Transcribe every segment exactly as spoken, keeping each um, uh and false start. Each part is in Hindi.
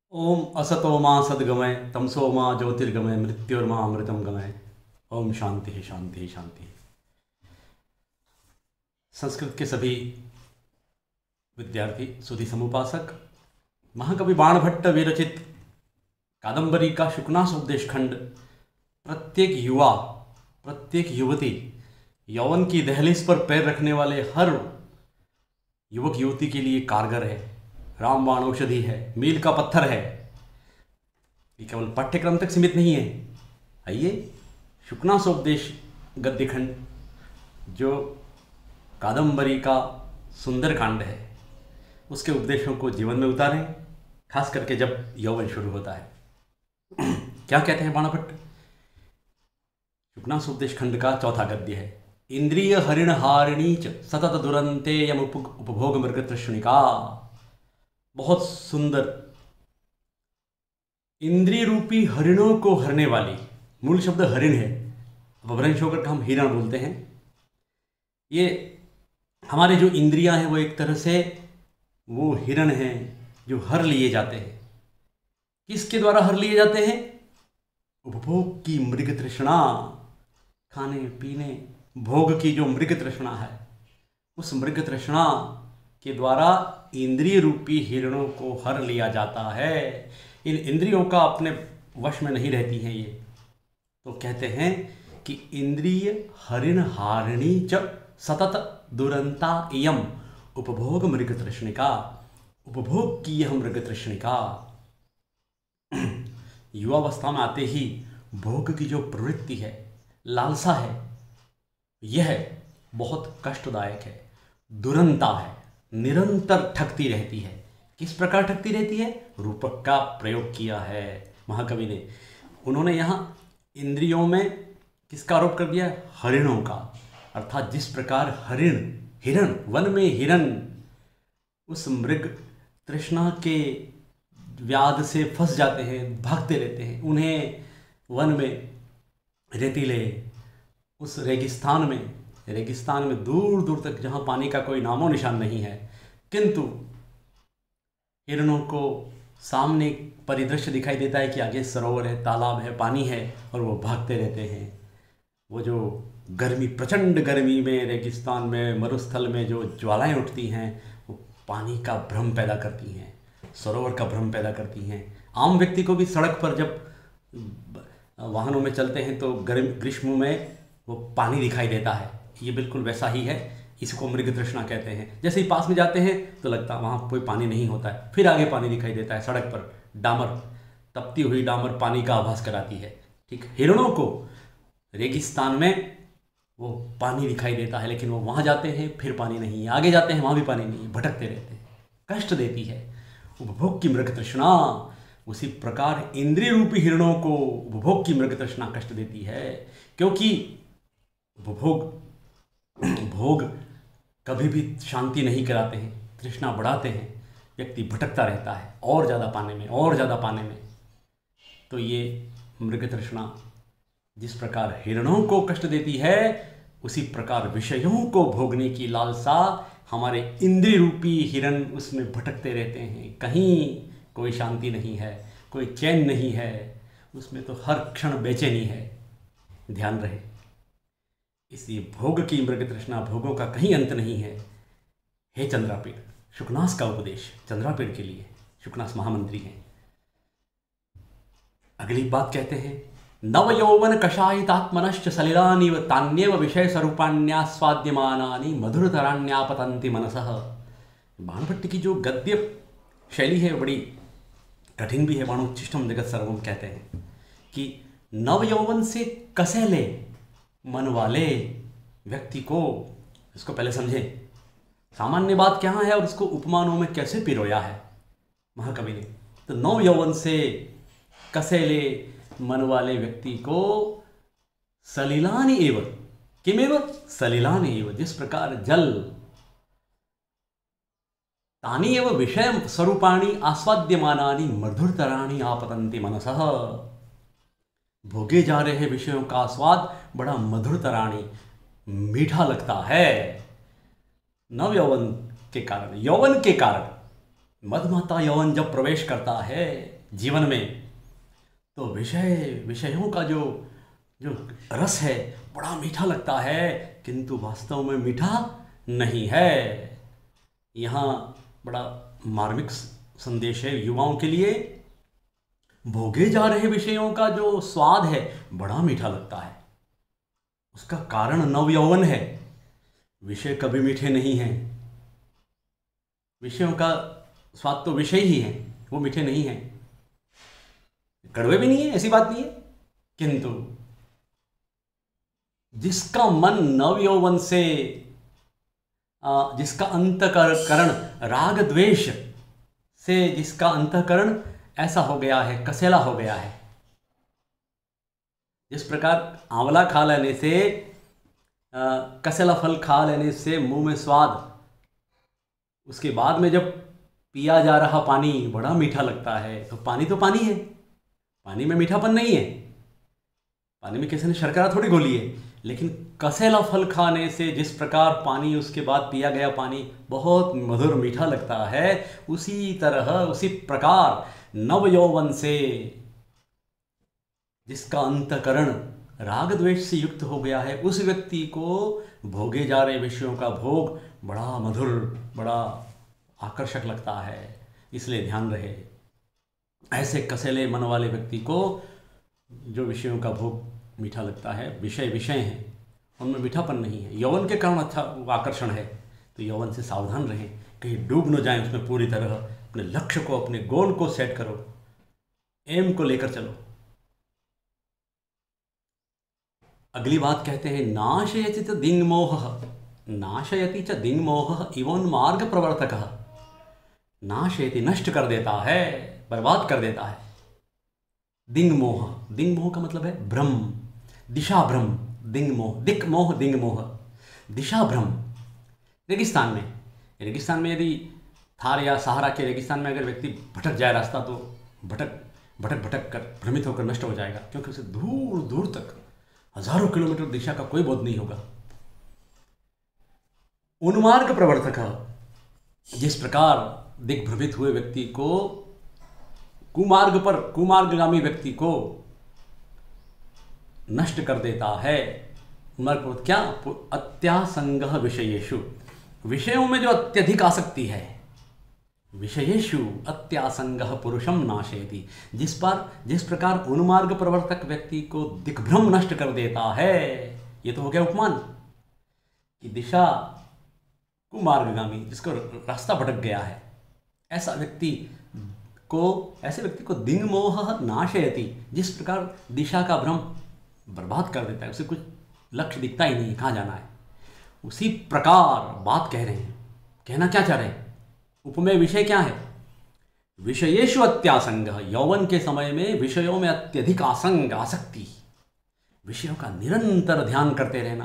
ओम असतो मा सद्गमय तमसो मा ज्योतिर्गमय मृत्युर्मा अमृतम गमय। ओम शांति ही शांति ही शांति। संस्कृत के सभी विद्यार्थी सुधी समुपासक महाकवि बाणभट्ट विरचित कादंबरी का शुकनास उपदेश खंड प्रत्येक युवा, प्रत्येक युवती, यौवन की दहलीज पर पैर रखने वाले हर युवक युवती के लिए कारगर है, रामबाण औषधि है, मील का पत्थर है। ये केवल पाठ्यक्रम तक सीमित नहीं है। आइए शुकनासोपदेश गद्यखंड जो कादंबरी का सुंदर कांड है उसके उपदेशों को जीवन में उतारें, खास करके जब यौवन शुरू होता है। क्या कहते हैं बाणभट्ट? शुकनासोपदेश खंड का चौथा गद्य है। इंद्रिय हरिण हारिणी च सतत दुरंते यम उपभोग मृग तृष्णिका। बहुत सुंदर। इंद्रिय रूपी हरिणों को हरने वाली, मूल शब्द हरिण है, अपभ्रंश होकर हम हिरण बोलते हैं। ये हमारे जो इंद्रियां हैं वो एक तरह से वो हिरण हैं जो हर लिए जाते हैं। किसके द्वारा हर लिए जाते हैं? उपभोग की मृग तृष्णा, खाने पीने भोग की जो मृग तृष्णा है, उस मृग तृष्णा के द्वारा इंद्रिय रूपी हिरणों को हर लिया जाता है। इन इंद्रियों का अपने वश में नहीं रहती हैं ये, तो कहते हैं कि इंद्रिय हरिण हारिणी च सतत दुरंता इयम उपभोग मृग तृष्णिका। उपभोग की यह मृग तृष्णिका युवावस्था में आते ही भोग की जो प्रवृत्ति है, लालसा है, यह बहुत कष्टदायक है, दुरंता है, निरंतर ठगती रहती है। किस प्रकार ठगती रहती है? रूपक का प्रयोग किया है महाकवि ने। उन्होंने यहाँ इंद्रियों में किसका आरोप कर दिया? हरिणों का। अर्थात जिस प्रकार हरिण, हिरण, वन में हिरण उस मृग तृष्णा के व्याध से फंस जाते हैं, भागते रहते हैं, उन्हें वन में रेतीले उस रेगिस्तान में रेगिस्तान में दूर दूर तक जहाँ पानी का कोई नामो निशान नहीं है, किंतु हिरणों को सामने परिदृश्य दिखाई देता है कि आगे सरोवर है, तालाब है, पानी है, और वो भागते रहते हैं। वो जो गर्मी, प्रचंड गर्मी में रेगिस्तान में, मरुस्थल में जो ज्वालाएं उठती हैं वो पानी का भ्रम पैदा करती हैं, सरोवर का भ्रम पैदा करती हैं। आम व्यक्ति को भी सड़क पर जब वाहनों में चलते हैं तो गर्म ग्रीष्म में वो पानी दिखाई देता है। ये बिल्कुल वैसा ही है, इसको मृग तृष्णा कहते हैं। जैसे ही पास में जाते हैं तो लगता है वहाँ कोई पानी नहीं होता है, फिर आगे पानी दिखाई देता है। सड़क पर डामर, तपती हुई डामर पानी का आभास कराती है। ठीक, हिरणों को रेगिस्तान में वो पानी दिखाई देता है, लेकिन वो वहाँ जाते हैं फिर पानी नहीं है, आगे जाते हैं वहाँ भी पानी नहीं है, भटकते रहते हैं, कष्ट देती है उपभोग की मृग तृष्णा। उसी प्रकार इंद्रिय रूपी हिरणों को उपभोग की मृग तृष्णा कष्ट देती है, क्योंकि उपभोग भोग कभी भी शांति नहीं कराते हैं, तृष्णा बढ़ाते हैं, व्यक्ति भटकता रहता है और ज़्यादा पाने में और ज़्यादा पाने में। तो ये मृग तृष्णा जिस प्रकार हिरणों को कष्ट देती है, उसी प्रकार विषयों को भोगने की लालसा हमारे इंद्रिय रूपी हिरण उसमें भटकते रहते हैं। कहीं कोई शांति नहीं है, कोई चैन नहीं है, उसमें तो हर क्षण बेचैनी है। ध्यान रहे, इसलिए भोग की मृग तृष्णा, भोगों का कहीं अंत नहीं है। हे चंद्रापीठ, शुकनास का उपदेश चंद्रापीठ के लिए, शुकनास महामंत्री हैं। अगली बात कहते हैं, नव यौवन कषायितात्मनश्च सलिलानिव तान्येव विषय स्वरूपाण्यास्वाद्यमानानि मधुरतराण्यापतन्ति मनसः। बाणभट्ट की जो गद्य शैली है बड़ी कठिन भी है। बाणोच्चिष्टम जगत सर्वम कहते हैं कि नव यौवन से कसेले मन वाले व्यक्ति को, इसको पहले समझें, सामान्य बात क्या है और उसको उपमानों में कैसे पिरोया है महाकवि ने। तो नव यौवन से कसेले मन वाले व्यक्ति को सलिलानि एव, किमेव सलिलानि एव, जिस प्रकार जल तानि एव विषय स्वरूपाणि आस्वाद्यमानानि मधुरतराणि आपतन्ति मनसः। भोगे जा रहे विषयों का स्वाद बड़ा मधुरतराणी, मीठा लगता है। नव यौवन के कारण, यौवन के कारण मधमाता यौवन जब प्रवेश करता है जीवन में, तो विषय विषयों का जो जो रस है बड़ा मीठा लगता है, किंतु वास्तव में मीठा नहीं है। यहाँ बड़ा मार्मिक संदेश है युवाओं के लिए। भोगे जा रहे विषयों का जो स्वाद है बड़ा मीठा लगता है, उसका कारण नव यौवन है। विषय कभी मीठे नहीं हैं। विषयों का स्वाद तो विषय ही है, वो मीठे नहीं हैं, कड़वे भी नहीं है, ऐसी बात नहीं है। किंतु जिसका मन नव यौवन से, जिसका अंतःकरण राग द्वेष से, जिसका अंतःकरण ऐसा हो गया है, कसेला हो गया है, जिस प्रकार आंवला खा लेने से, कसेला फल खा लेने से मुंह में स्वाद, उसके बाद में जब पिया जा रहा पानी बड़ा मीठा लगता है, तो पानी तो पानी है, पानी में मीठापन नहीं है, पानी में किसी ने शर्करा थोड़ी घोली है। लेकिन कसेला फल खाने से जिस प्रकार पानी, उसके बाद पिया गया पानी बहुत मधुर मीठा लगता है, उसी तरह उसी प्रकार नव यौवन से जिसका अंतःकरण राग द्वेष से युक्त हो गया है, उस व्यक्ति को भोगे जा रहे विषयों का भोग बड़ा मधुर, बड़ा आकर्षक लगता है। इसलिए ध्यान रहे, ऐसे कसेले मन वाले व्यक्ति को जो विषयों का भोग मीठा लगता है, विषय विषय हैं, उनमें मीठापन नहीं है, यौवन के कारण अच्छा आकर्षण है, तो यौवन से सावधान रहें, कहीं डूब न जाएं उसमें पूरी तरह। अपने लक्ष्य को, अपने गोल को सेट करो, एम को लेकर चलो। अगली बात कहते हैं, नाशयति च दिङ्मोहः, नाशयति च दिङ्मोहः इवोन्मार्ग प्रवर्तकः। नाशयति, नष्ट कर देता है, बर्बाद कर देता है। दिङ्मोह, दिङ्मोह का मतलब है भ्रम, दिशा भ्रम, दिङ्मोह, दिक् मोह, दिङ्मोह, दिशा भ्रम। रेगिस्तान में, रेगिस्तान में यदि थार या सहारा के रेगिस्तान में अगर व्यक्ति भटक जाए रास्ता, तो भटक भटक भटक कर भ्रमित होकर नष्ट हो जाएगा, क्योंकि उसे दूर दूर तक हजारों किलोमीटर दिशा का कोई बोध नहीं होगा। उन्मार्ग प्रवर्तक, जिस प्रकार दिग्भ्रमित हुए व्यक्ति को, कुमार्ग पर, कुमार्गगामी व्यक्ति को नष्ट कर देता है। उन्मार्ग क्या? अत्यासंगः विषयेषु, विषयों में जो अत्यधिक आसक्ति है, विषयेषु अत्यासंगः पुरुषम नाशयति, जिस पर जिस प्रकार उन्मार्ग प्रवर्तक व्यक्ति को दिग्भ्रम नष्ट कर देता है। ये तो हो गया उपमान कि दिशा कुमार्गगामी, जिसको रास्ता भटक गया है, ऐसा व्यक्ति को, ऐसे व्यक्ति को दिङ्मोहः नाशयति, जिस प्रकार दिशा का भ्रम बर्बाद कर देता है, उसे कुछ लक्ष्य दिखता ही नहीं, कहाँ जाना है। उसी प्रकार बात कह रहे हैं, कहना क्या चाह रहे हैं, उपमेय विषय क्या है? विषयेषु अत्यासंगः, यौवन के समय में विषयों में अत्यधिक आसंग, आसक्ति, विषयों का निरंतर ध्यान करते रहना,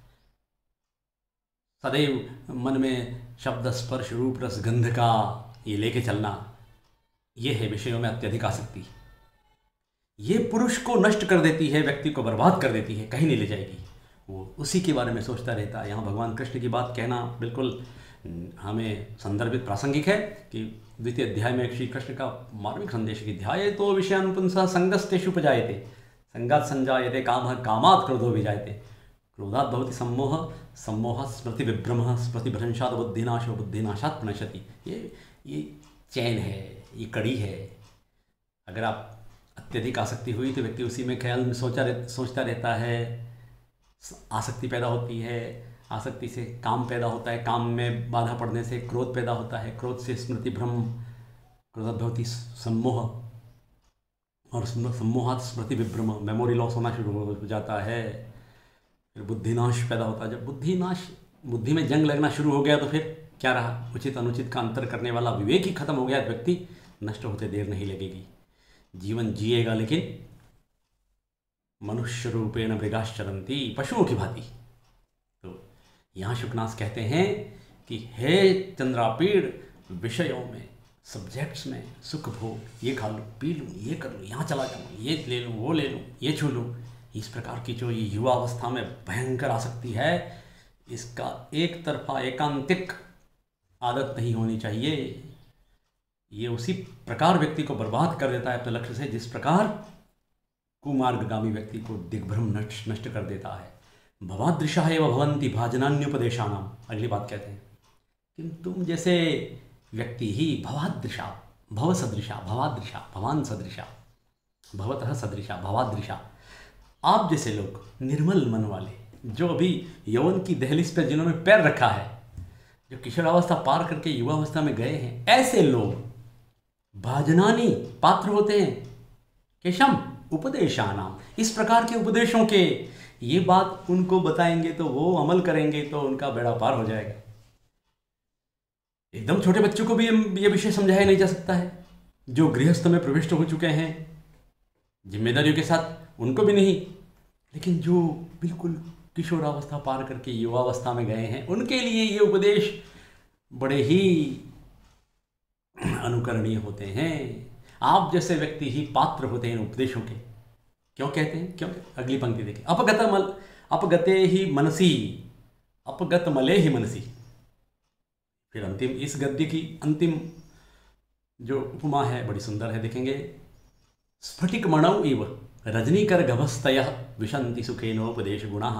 सदैव मन में शब्द स्पर्श रूप रस गंध का ये लेके चलना, ये है विषयों में अत्यधिक आसक्ति। ये पुरुष को नष्ट कर देती है, व्यक्ति को बर्बाद कर देती है, कहीं नहीं ले जाएगी। वो उसी के बारे में सोचता रहता है। यहाँ भगवान कृष्ण की बात कहना बिल्कुल हमें संदर्भित प्रासंगिक है कि द्वितीय अध्याय में श्री कृष्ण का मार्मिक संदेश की, ध्याये तो विषयानुपुंसः संगस्तेषु उपजायते, संगात् संजायते कामः, कामात् क्रोधो विजायते, क्रोधात् भवति सम्मोह, सम्मोहात् स्मृति विभ्रमः, स्मृति भ्रंशात् बुद्धिनाशो, बुद्धिनाशात् प्रणश्यति। ये ये चैन है, ये कड़ी है। अगर आप अत्यधिक आसक्ति हुई तो व्यक्ति उसी में ख्याल में सोचा रह, सोचता रहता है, आसक्ति पैदा होती है, आसक्ति से काम पैदा होता है, काम में बाधा पड़ने से क्रोध पैदा होता है, क्रोध से स्मृति भ्रम, क्रोधात् भवति सम्मोह, और सम्मोहात् स्मृति विभ्रम, मेमोरी लॉस होना शुरू हो जाता है। फिर बुद्धिनाश पैदा होता है। जब बुद्धिनाश, बुद्धि में जंग लगना शुरू हो गया तो फिर क्या रहा? उचित अनुचित का अंतर करने वाला विवेक ही खत्म हो गया। व्यक्ति नष्ट होते देर नहीं लगेगी, जीवन जिएगा लेकिन मनुष्य रूपेण मृगाश्चरन्ति, पशुओं की भांति। तो यहाँ शुकनाथ कहते हैं कि हे चंद्रापीड़, विषयों में, सब्जेक्ट्स में सुख भोग, ये खा लूँ, पी लूँ, ये कर लूँ, यहाँ चला जाऊँ, ये ले लूँ, वो ले लूँ, ये छू लूँ, इस प्रकार की जो ये युवा अवस्था में भयंकर आसक्ति है, इसका एक तरफा एकांतिक आदत नहीं होनी चाहिए। ये उसी प्रकार व्यक्ति को बर्बाद कर देता है अपने लक्ष्य से जिस प्रकार कुमार्गगामी व्यक्ति को दिग्भ्रम नष्ट नष्ट कर देता है। भवादृशा एव भवन्ति भाजनान्युपदेशानाम, अगली बात कहते हैं कि तुम जैसे व्यक्ति ही भवादृशा, भव सदृशा, भवादृशा, भवान सदृशा, भवतः सदृशा, भवादृशा, आप जैसे लोग निर्मल मन वाले, जो अभी यौवन की दहलीज पर जिन्होंने पैर रखा है, जो किशोरावस्था पार करके युवावस्था में गए हैं, ऐसे लोग भाजनानी पात्र होते हैं केशम उपदेशानाम, इस प्रकार के उपदेशों के। ये बात उनको बताएंगे तो वो अमल करेंगे तो उनका बेड़ा पार हो जाएगा। एकदम छोटे बच्चों को भी ये विषय समझाया नहीं जा सकता है। जो गृहस्थ में प्रविष्ट हो चुके हैं जिम्मेदारियों के साथ, उनको भी नहीं, लेकिन जो बिल्कुल किशोरावस्था पार करके युवावस्था में गए हैं, उनके लिए ये उपदेश बड़े ही अनुकरणीय होते हैं। आप जैसे व्यक्ति ही पात्र होते हैं इन उपदेशों के। क्यों कहते हैं? क्यों? अगली पंक्ति देखिए, अपगत मल अपगते ही मनसी, अपगत मले ही मनसी। फिर अंतिम, इस गद्य की अंतिम जो उपमा है बड़ी सुंदर है, देखेंगे। स्फटिक मणौ इव रजनीकर गभस्तयः विशन्ति सुखेनोपदेश गुणा।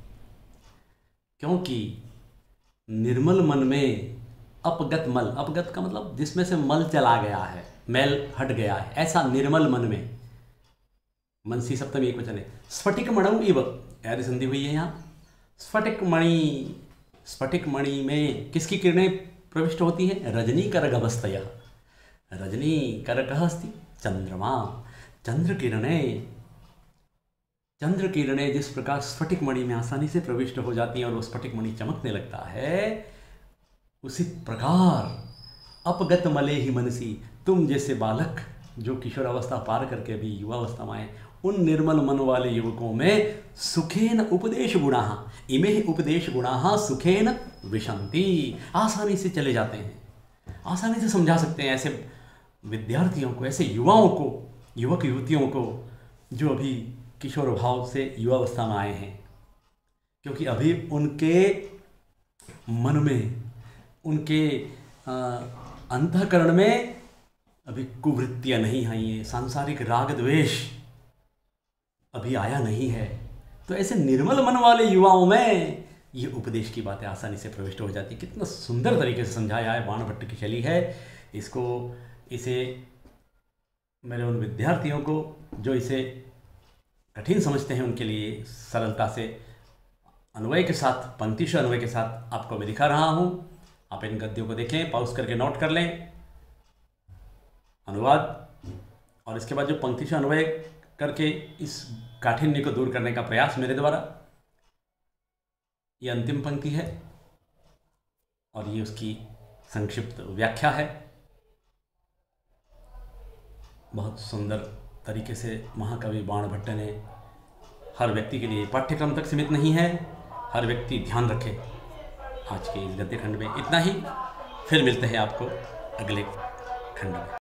क्योंकि निर्मल मन में अपगत मल, अपगत का मतलब जिसमें से मल चला गया है, मैल हट गया है, ऐसा निर्मल मन में, मनसी सप्तमी एक वचन है। स्फटिक मणौ इव, ऐसी संधि हुई है यहाँ। स्फटिक मणि, स्फटिक मणि में किसकी किरणें प्रविष्ट होती हैं? रजनी करगभस्तयः, रजनी करकः अस्ति चंद्रमा, चंद्र किरणें, चंद्र किरणें जिस प्रकार स्फटिक मणि में आसानी से प्रविष्ट हो जाती हैं और वो स्फटिक मणि चमकने लगता है, उसी प्रकार अपगत मले ही मनसी, तुम जैसे बालक जो किशोरावस्था पार करके अभी युवावस्था में आए, उन निर्मल मन वाले युवकों में सुखेन उपदेश गुणा, इमे उपदेश गुणा सुखेन विशन्ति, आसानी से चले जाते हैं, आसानी से समझा सकते हैं ऐसे विद्यार्थियों को, ऐसे युवाओं को, युवक युवतियों को जो अभी किशोर भाव से युवावस्था में आए हैं। क्योंकि अभी उनके मन में, उनके अंतःकरण में अभी कुवृत्तियाँ नहीं आई हैं, सांसारिक राग द्वेष अभी आया नहीं है। तो ऐसे निर्मल मन वाले युवाओं में ये उपदेश की बातें आसानी से प्रविष्ट हो जाती। कितना सुंदर तरीके से समझाया है, बाणभट्ट की शैली है। इसको, इसे मेरे उन विद्यार्थियों को जो इसे कठिन समझते हैं, उनके लिए सरलता से अन्वय के साथ, पंक्तिश अन्वय के साथ आपको मैं दिखा रहा हूँ। आप इन गद्यों को देखें, पॉज करके नोट कर लें अनुवाद, और इसके बाद जो पंक्तिश अन्वय करके इस काठिन्य को दूर करने का प्रयास मेरे द्वारा, ये अंतिम पंक्ति है और ये उसकी संक्षिप्त व्याख्या है। बहुत सुंदर तरीके से महाकवि बाणभट्ट ने, हर व्यक्ति के लिए पाठ्यक्रम तक सीमित नहीं है, हर व्यक्ति ध्यान रखे। आज के इस गद्य खंड में इतना ही, फिर मिलते हैं आपको अगले खंड में।